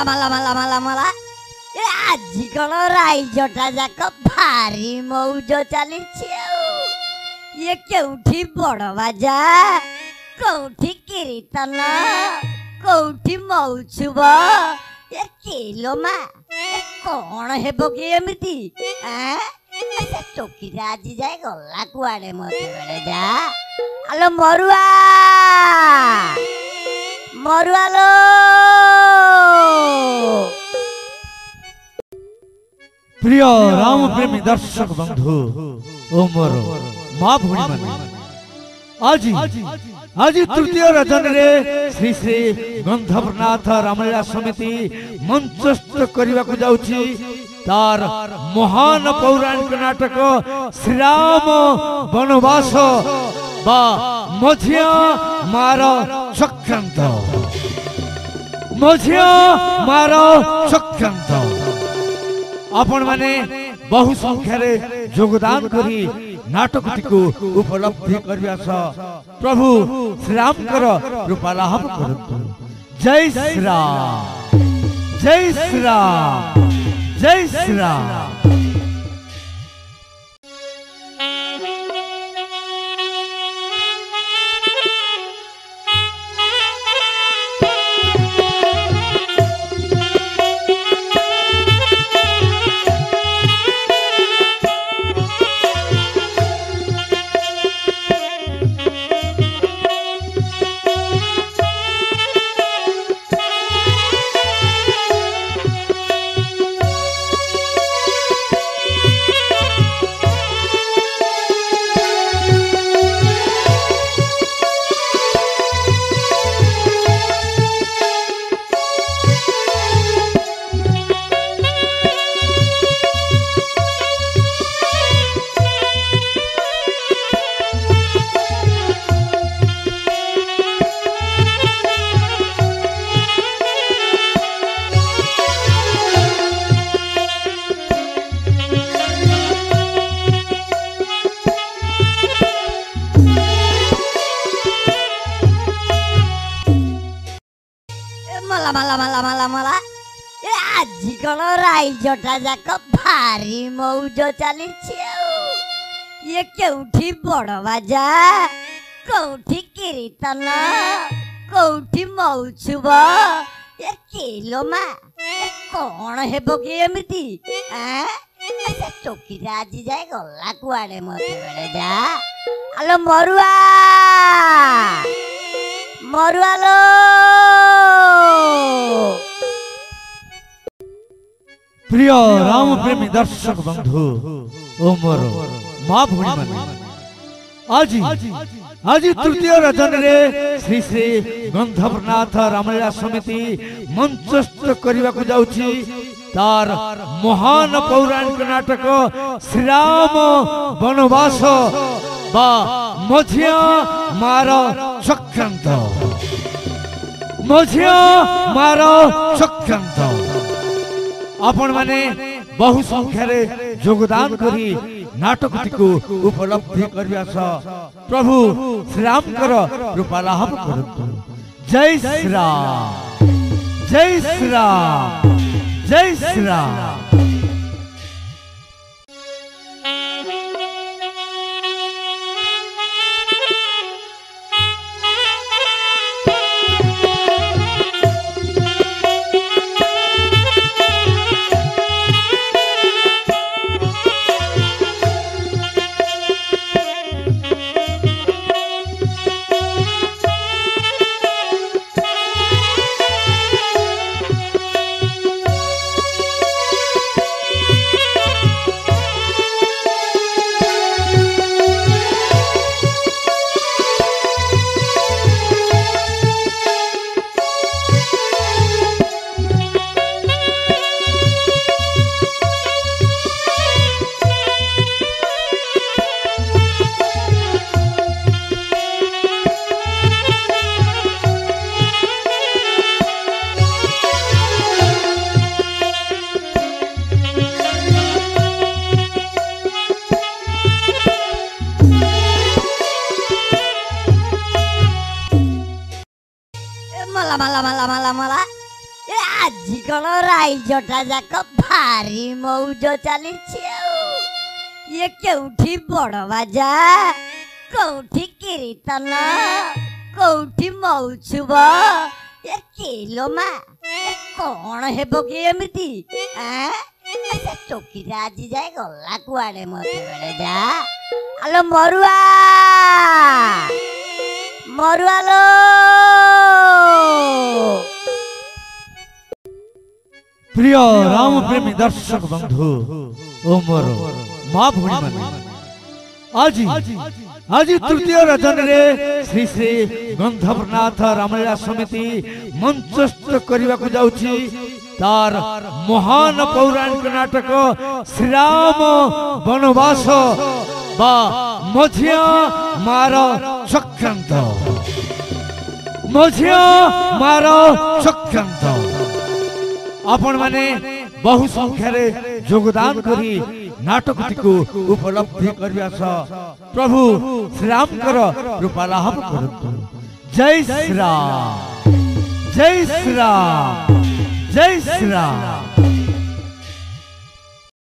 मला मला मला मला ए आजी कौन राइजटा जाक भारी मौज चली ये केउठी बड़ बाजा कौठी कीर्तन कौठी मौछुब ये केलो मा कौन हेबो कि एमिति से टोकी आज जाए गला कुआडे मते बेले जा आलो मरुआ मरुआ लो प्रिय राम प्रेमी दर्शक बंधु ओ मोर माँ भूणी माने आज तृतीय रजन रे श्री श्री गंधर्वनाथ रामलीला समिति मंचस्थ करने को जाउछि तार महान पौराणिक नाटक श्रीराम वनवास बा मझिया मार चक्रांत मझिया मार चक्रांत आपण माने बहु संख्यार योगदान करी नाटक को उपलब्धि करबा प्रभु श्री राम कृपा लाभ करतु। जय श्री राम जय श्री राम जय श्री राम। मला मला मला मला ए आजी कौन राइजटा जाक भारी मौज चली ये केउठी बड़ बाजा कौठी कीर्तन कौठी मौछुब ये केलो मा कौन हेबो कि एमिति से टोकी आज जाए गला कुआडे मते बेले जा आलो मरुआ मरुआ लो प्रिय राम प्रेमी दर्शक बंधु ओ मोर माँ भूणी माने आज तृतीय रजन रे श्री श्री गंधर्वनाथ रामलीला समिति मंचस्थ करने को जाउछि तार महान पौराणिक नाटक श्रीराम वनवास बा मझिया मार चक्रांत मझिया मार चक्रांत आपण माने बहु संख्यार योगदान करी नाटक को उपलब्धि करबा प्रभु श्री राम कृपा लाभ करतु। जय श्री राम जय श्री राम जय श्री राम। मला मला मला मला मला ए आजी କଣ ରାଇଜଟା ଯାକ ଭାରି ମଉଜ ଚାଲିଛି ଆଉ ଇଏ କେଉଠି ବଡ ବାଜା କୋଉଠି କୀର୍ତ୍ତନ କୋଉଠି ମଉଛୁବ ଏ କିଲୋ ମା କଣ ହେବ କି ଏମିତି ସେ ଟୋକିଟା ଆଜି ଯାଏ ଗଲା କୁଆଡେ ମତେ ବେଳେ ଯା ଆଲୋ ମରୁଆ ମରୁଆଲୋ प्रिय राम प्रेमी दर्शक बंधु ओ मोर माँ भूणी माने आज तृतीय रजन रे श्री श्री गंधर्वनाथ रामलीला समिति मंचस्थ करने को जाउछि तार महान पौराणिक नाटक श्री राम वनवास बा मझिया मार चक्रांत मझिया मार चक्रांत आपण माने बहु संख्या रे योगदान करी नाटक को उपलब्धि करबा प्रभु श्री राम कर कृपा लाभ करतु जय श्री राम जय श्री राम जय श्री राम।